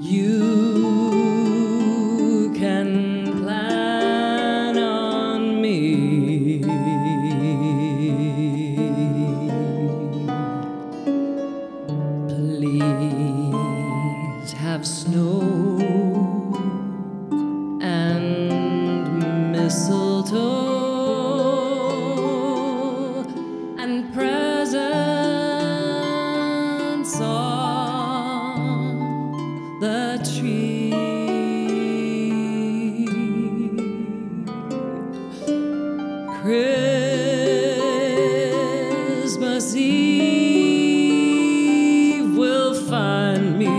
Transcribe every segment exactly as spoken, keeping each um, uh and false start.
You can plan on me. Please have snow and mistletoe and presents on the tree. Christmas Eve will find me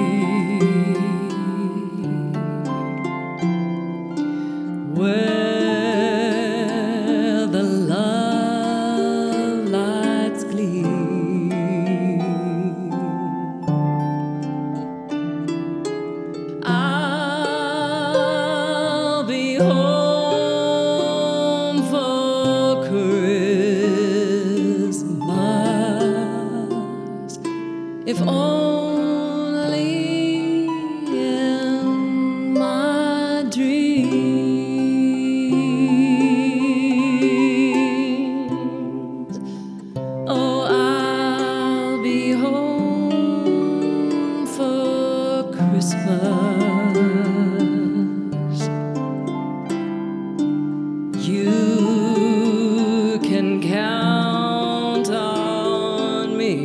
where the love lights gleam. I'll be home for Christmas, if only in my dreams. Oh, I'll be home for Christmas. You can count on me.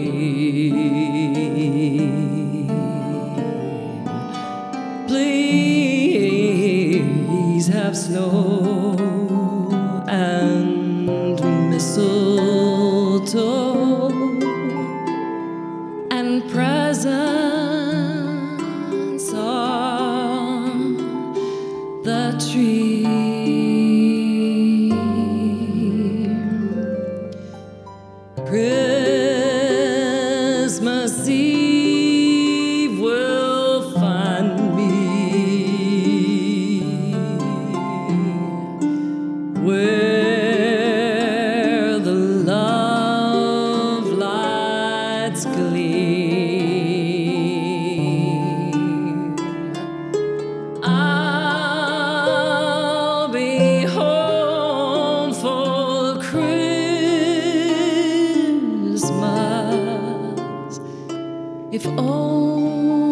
Please have snow and mistletoe and presents on the tree. Christmas Eve will find me where the love lights gleam. I'll be home for Christmas, if only